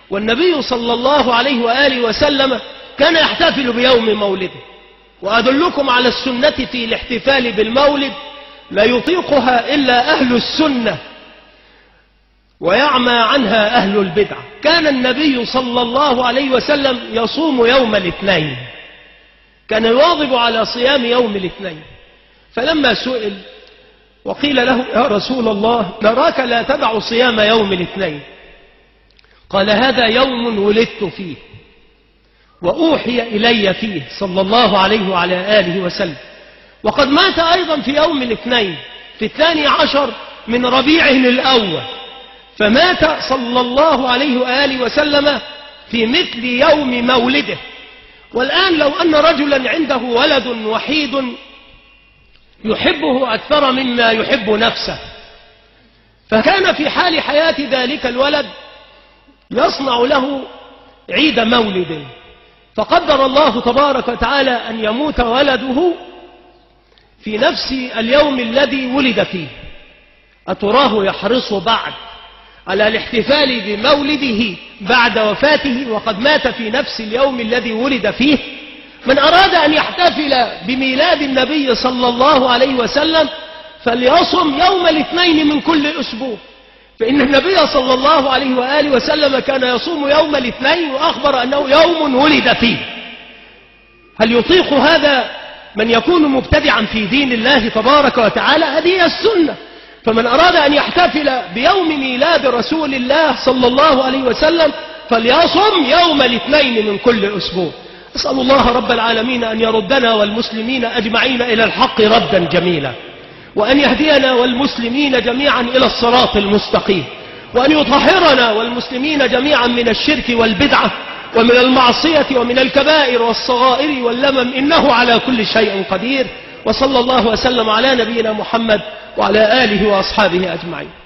والنبي صلى الله عليه وآله وسلم كان يحتفل بيوم مولده. وأدلكم على السنة في الاحتفال بالمولد لا يطيقها إلا أهل السنة ويعمى عنها أهل البدع. كان النبي صلى الله عليه وسلم يصوم يوم الاثنين، كان يواظب على صيام يوم الاثنين. فلما سئل وقيل له يا رسول الله نراك لا تدع صيام يوم الاثنين، قال هذا يوم ولدت فيه وأوحي إلي فيه صلى الله عليه وعلى آله وسلم، وقد مات أيضا في يوم الاثنين في 12 من ربيع الأول، فمات صلى الله عليه وآله وسلم في مثل يوم مولده. والآن لو أن رجلا عنده ولد وحيد يحبه أكثر مما يحب نفسه، فكان في حال حياة ذلك الولد يصنع له عيد مولد، فقدر الله تبارك وتعالى أن يموت ولده في نفس اليوم الذي ولد فيه، أتراه يحرص بعد على الاحتفال بمولده بعد وفاته وقد مات في نفس اليوم الذي ولد فيه؟ من أراد أن يحتفل بميلاد النبي صلى الله عليه وسلم فليصم يوم الاثنين من كل أسبوع، فإن النبي صلى الله عليه وآله وسلم كان يصوم يوم الاثنين وأخبر أنه يوم ولد فيه. هل يطيق هذا من يكون مبتدعا في دين الله تبارك وتعالى؟ هذه السنة. فمن أراد أن يحتفل بيوم ميلاد رسول الله صلى الله عليه وسلم فليصم يوم الاثنين من كل أسبوع. أسأل الله رب العالمين أن يردنا والمسلمين أجمعين إلى الحق ردا جميلا، وأن يهدينا والمسلمين جميعا إلى الصراط المستقيم، وأن يطهرنا والمسلمين جميعا من الشرك والبدعة ومن المعصية ومن الكبائر والصغائر واللمم، إنه على كل شيء قدير. وصلى الله وسلم على نبينا محمد وعلى آله وأصحابه أجمعين.